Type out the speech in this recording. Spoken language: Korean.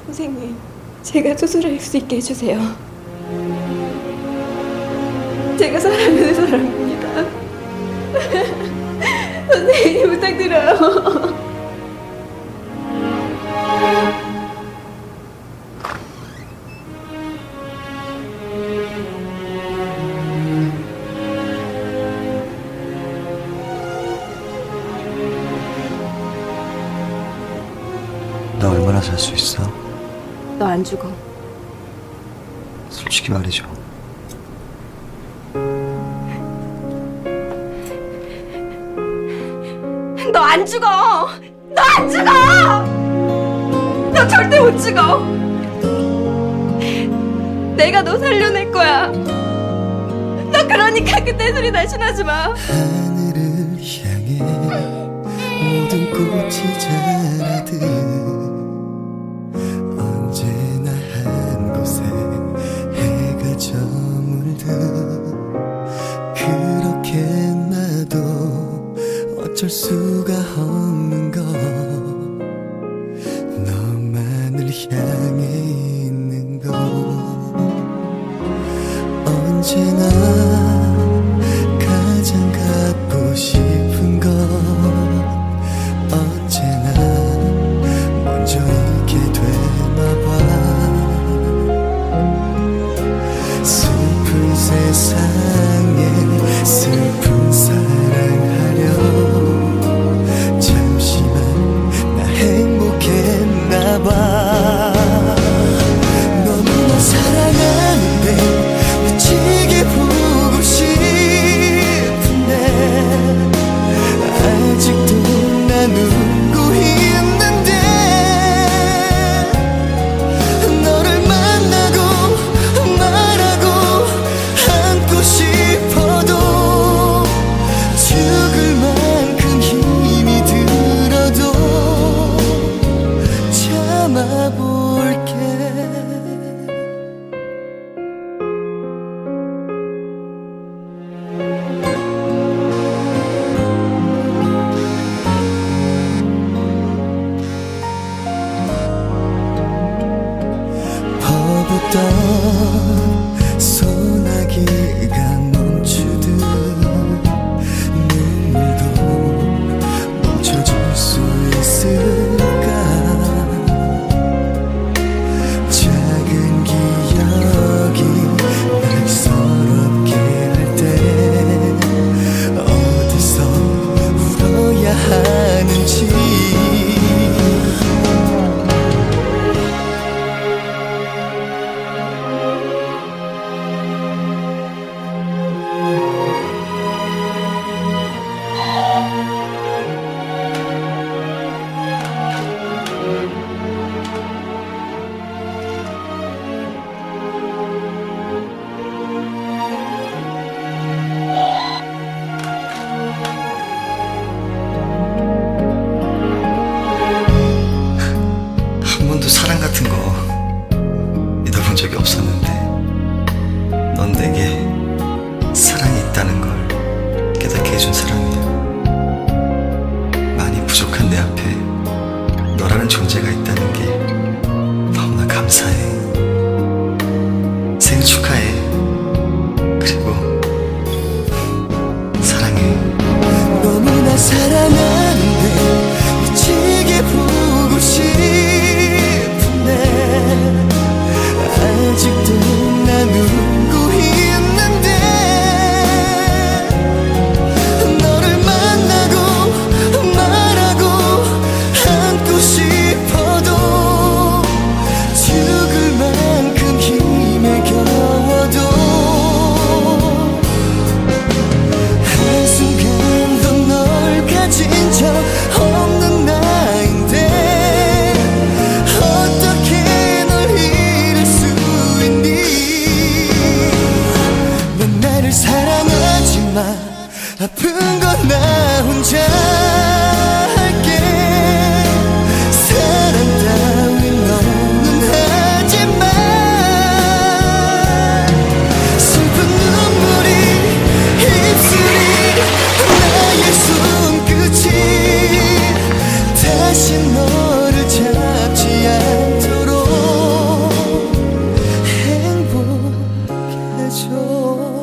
선생님, 제가 수술할 수 있게 해주세요. 제가 사랑하는 사람입니다. 선생님 부탁드려요. 나 얼마나 살 수 있어? 너 안 죽어. 솔직히 말해줘. 너 안 죽어! 너 안 죽어! 너 절대 못 죽어! 내가 너 살려낼 거야. 너 그러니까 그때 소리 다시 나지 마. 하늘을 향해 모든 꽃이 자라듯 언제나 한 곳에 해가 저물듯 그렇게 나도 어쩔 수가 없는 것 너만을 향해 있는 것 언제나 가장 갖고 싶은 것 언제나 먼저 잊게 되나봐 슬픈 세상에 슬픈 사랑하려 잠시만 나 행복했나봐 너무나 사랑하는데 미치게 보고 싶은데 아직도 난 울고 있는데 너를 만나고 말하고 안고 싶어도 죽을 만큼 힘이 들어도 참아볼게 퍼붓던 소나기가 멈추듯 눈물도 멈춰줄 수 있을까 작은 기억이 날 서럽게 할 때 어디서 울어야 하는지 한 번도 사랑 같은 거 믿어본 적이 없었는데 넌 내게 사랑이 있다는 걸 깨닫게 해준 사람이야 많이 부족한 내 앞에 너라는 존재가 있다는 게 너무나 감사해 생일 축하해 그리고 사랑해 너무나 사랑하는데 미치게 보고 싶은데 아직도 난 울고 있는데 너를 만나고 말하고 안고 싶어도 죽을 만큼 힘에 겨워 줘